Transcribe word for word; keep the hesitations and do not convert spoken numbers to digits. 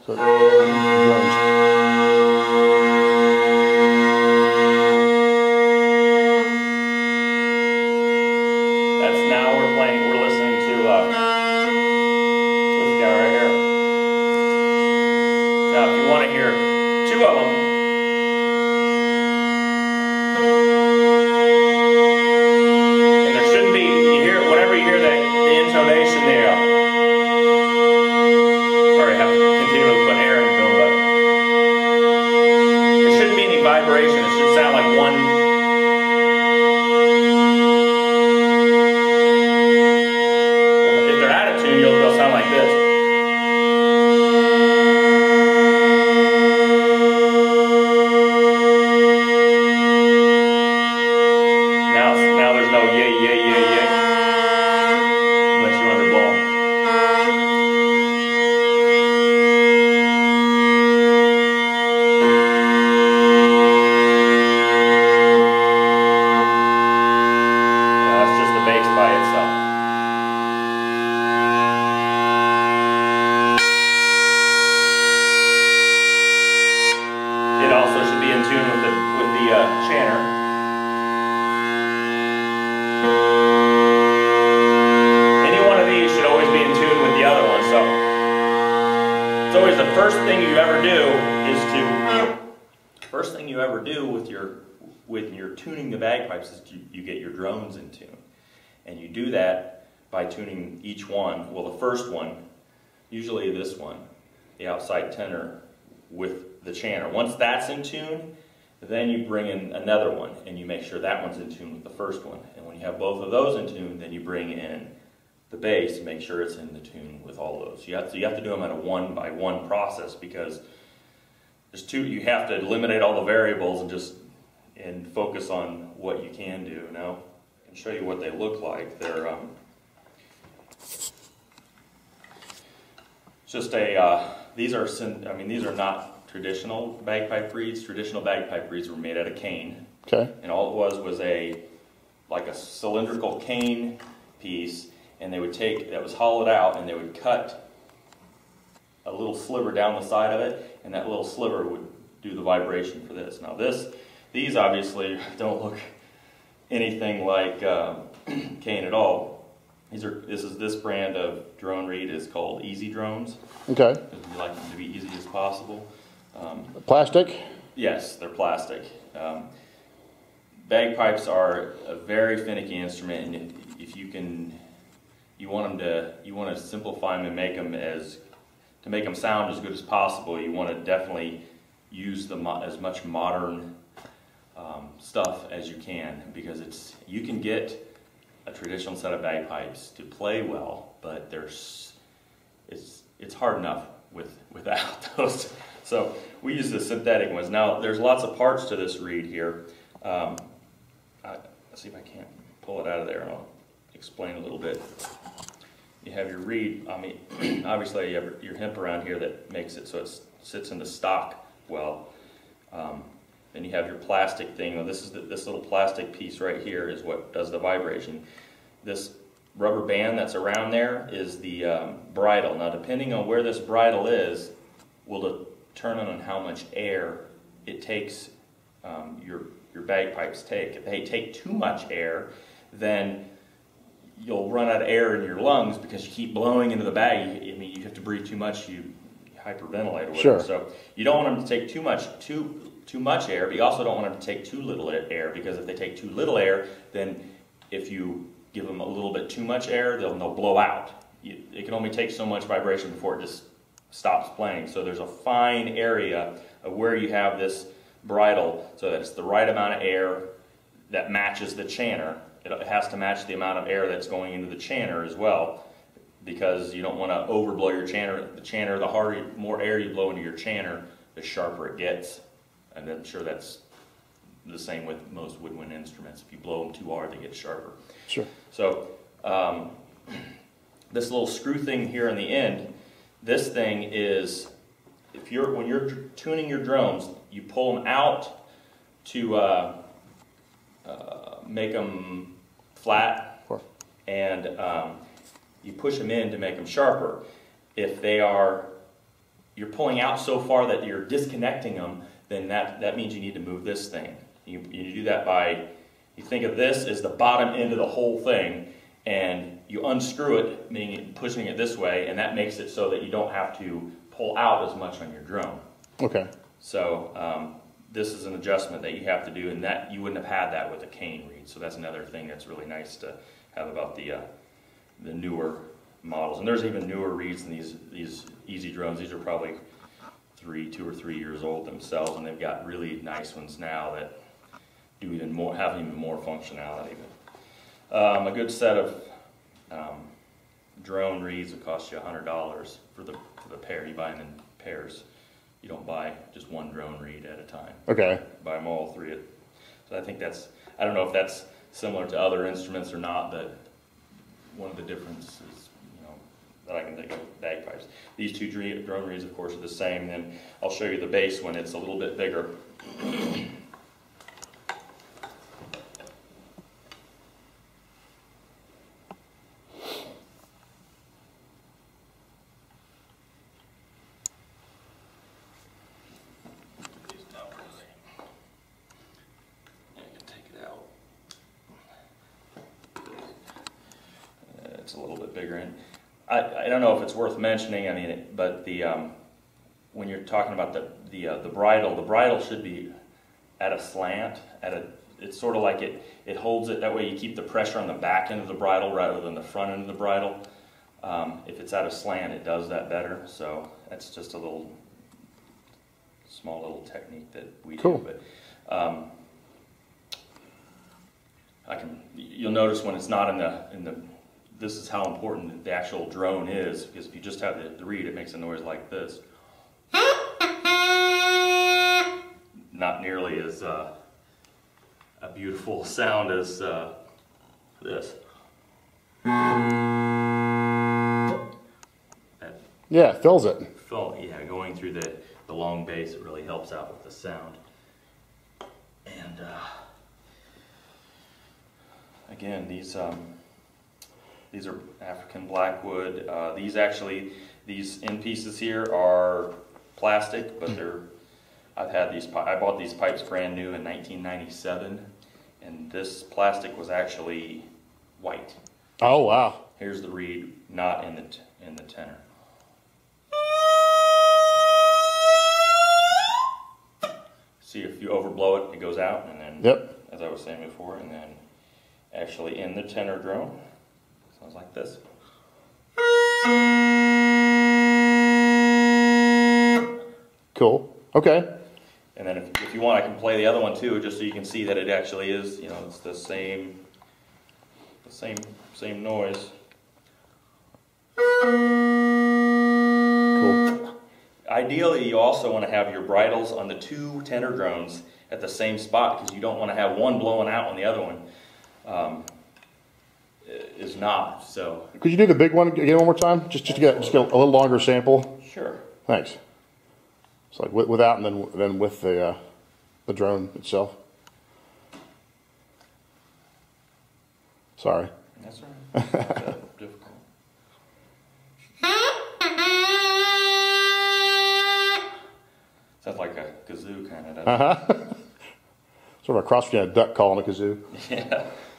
So drums. That's now we're playing. We're listening to uh, this guy right here. Now, if you want to hear two of them. Vibration, it should sound like one. If they're out of tune, you'll, they'll sound like this. Now, now there's no yay, yay, yay, yay, unless you underblow. It also should be in tune with the with the uh, chanter. Any one of these should always be in tune with the other one. So it's always the first thing you ever do is to first thing you ever do with your when you're tuning the bagpipes is you, you get your drones in tune, and you do that by tuning each one. Well, the first one, usually this one, the outside tenor with the chanter. Once that's in tune, then you bring in another one and you make sure that one's in tune with the first one. And when you have both of those in tune, then you bring in the bass and make sure it's in the tune with all those. You have to, you have to do them at a one by one process because there's two, you have to eliminate all the variables and just and focus on what you can do. Now, I can show you what they look like. They're um, just a, uh, these are, I mean, these are not traditional bagpipe reeds. Traditional bagpipe reeds were made out of cane. Okay. And all it was was a, like a cylindrical cane piece, and they would take, that was hollowed out, and they would cut a little sliver down the side of it, and that little sliver would do the vibration for this. Now this, these obviously don't look anything like uh, cane at all. These are, this is this brand of drone reed is called Easy Drones. Okay. Because we like them to be easy as possible. Um, Plastic? yes, they're plastic. Um, bagpipes are a very finicky instrument, and if you can, you want them to, you want to simplify them and make them as, to make them sound as good as possible. You want to definitely use the mo as much modern um, stuff as you can, because it's, you can get a traditional set of bagpipes to play well, but there's, it's, it's hard enough with, without those. So we use the synthetic ones. Now there's lots of parts to this reed here. Um, I, let's see if I can't pull it out of there and I'll explain a little bit. You have your reed, I mean, obviously you have your hemp around here that makes it so it sits in the stock well. Um, then you have your plastic thing. Well, this is the, this little plastic piece right here is what does the vibration. This rubber band that's around there is the um, bridle. Now depending on where this bridle is will determine on how much air it takes um, your, your bagpipes take. If they take too much air, then you'll run out of air in your lungs because you keep blowing into the bag. I mean, you have to breathe too much, you hyperventilate or whatever. Sure. So you don't want them to take too much, too too much air, but you also don't want them to take too little air, because if they take too little air, then if you give them a little bit too much air, they'll, they'll blow out. You, it can only take so much vibration before it just stops playing. So there's a fine area of where you have this bridle so that it's the right amount of air that matches the chanter. It has to match the amount of air that's going into the chanter as well, because you don't want to overblow your chanter. The chanter, the harder, more air you blow into your chanter, the sharper it gets. And I'm sure that's the same with most woodwind instruments. If you blow them too hard, they get sharper. Sure. So um, this little screw thing here in the end, this thing is, if you're when you're tuning your drones, you pull them out to uh, uh, make them flat, Sure. and um, you push them in to make them sharper. If they are you're pulling out so far that you're disconnecting them, then that, that means you need to move this thing. You, you do that by, you think of this as the bottom end of the whole thing, and you unscrew it, meaning pushing it this way, and that makes it so that you don't have to pull out as much on your drone. Okay. So um, this is an adjustment that you have to do, and that you wouldn't have had that with a cane reed. So that's another thing that's really nice to have about the uh, the newer models. And there's even newer reeds than these these easy drones. These are probably three, two or three years old themselves, and they've got really nice ones now that do even more, have even more functionality. But, um, a good set of um, drone reeds would cost you a hundred dollars for the for the pair. You buy them in pairs. You don't buy just one drone reed at a time. Okay. You buy them all three. At, so I think that's, I don't know if that's similar to other instruments or not, but one of the differences, you know, that I can think of, bagpipes. These two drone reeds, of course, are the same. Then I'll show you the bass when it's a little bit bigger. It's a little bit bigger, and I, I don't know if it's worth mentioning. I mean, it, but the um, when you're talking about the the uh, the bridle, the bridle should be at a slant. At a, it's sort of like it it holds it that way. You keep the pressure on the back end of the bridle rather than the front end of the bridle. Um, if it's at a slant, it does that better. So that's just a little small little technique that we cool. do. But um, I can you'll notice when it's not in the in the this is how important the actual drone is, because if you just have the, the reed, it makes a noise like this. Not nearly as uh, a beautiful sound as uh, this. That yeah, it fills it. fill, yeah, going through the, the long bass, it really helps out with the sound. And uh, again, these um, These are African blackwood. Uh, these actually, these end pieces here are plastic, but they're, I've had these, I bought these pipes brand new in nineteen ninety-seven, and this plastic was actually white. Oh, wow. Here's the reed, not in the, t in the tenor. See, if you overblow it, it goes out, and then, yep. as I was saying before, and then actually in the tenor drone, sounds like this. Cool. Okay. And then if, if you want, I can play the other one too, just so you can see that it actually is, you know, it's the same, the same, same noise. Cool. Ideally, you also want to have your bridles on the two tenor drones at the same spot, because you don't want to have one blowing out on the other one. Um, is not, so. Could you do the big one again one more time? Just, just to get, just get a little longer sample. Sure. Thanks. It's like with, without and then then with the uh, the drone itself. Sorry. That's all right. Not that difficult. Sounds like a kazoo kind of. Uh huh. Sort of a cross between a duck call and a kazoo. Yeah.